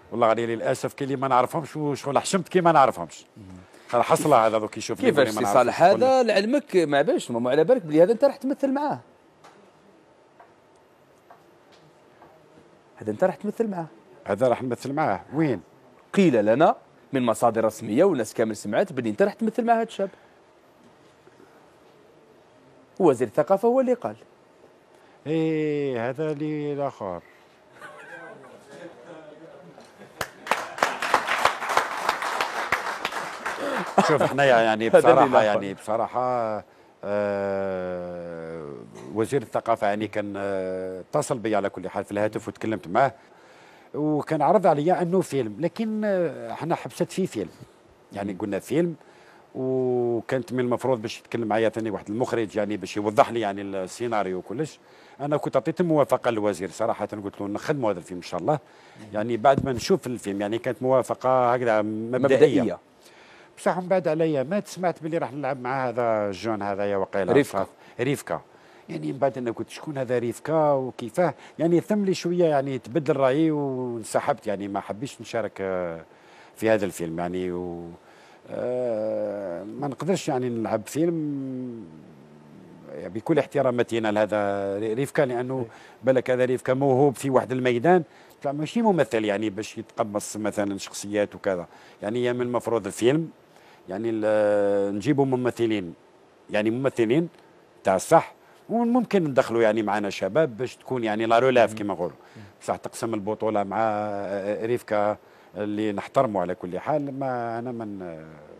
والله غادي للاسف كاين اللي ما نعرفهمش وشغل حشمت كي ما نعرفهمش. حصله هذا دوك يشوف كيفاش سي صالح هذا لعلمك ما باش مو على بالك بلي هذا انت راح تمثل معاه. هذا انت راح تمثل معاه. هذا راح نمثل معاه وين؟ قيل لنا من مصادر رسميه والناس كامل سمعت بلي انت راح تمثل مع هذا الشاب. وزير الثقافه هو اللي قال. ايه هذا اللي الاخر. شوف حنايا يعني بصراحه وزير الثقافه يعني كان اتصل بي على كل حال في الهاتف وتكلمت معاه وكان عرض عليا انه فيلم، لكن احنا حبست فيه فيلم، يعني قلنا فيلم، وكانت من المفروض باش يتكلم معايا ثاني واحد المخرج يعني باش يوضح لي يعني السيناريو وكلش. انا كنت اعطيت الموافقه للوزير صراحه، قلت له نخدموا هذا الفيلم ان شاء الله، يعني بعد ما نشوف الفيلم، يعني كانت موافقه هكذا مبدئيه. بصح من بعد عليا ما سمعت باللي راح نلعب مع هذا جون هذايا وقيله ريفكا. يعني من بعد انا قلت شكون هذا ريفكا وكيفاه، يعني ثم لي شويه يعني تبدل رايي وانسحبت، يعني ما حبيتش نشارك في هذا الفيلم يعني ما نقدرش يعني نلعب فيلم بكل احتراماتنا لهذا ريفكا، لانه بالك هذا ريفكا موهوب في واحد الميدان، ماشي ممثل يعني باش يتقمص مثلا شخصيات وكذا. يعني من المفروض الفيلم يعني نجيبوا ممثلين، يعني ممثلين تاع الصح، وممكن ندخلوا يعني معنا شباب باش تكون يعني لا رولاف كما نقولوا، بصح تقسم البطوله مع ريفكا اللي نحترمه على كل حال. ما انا من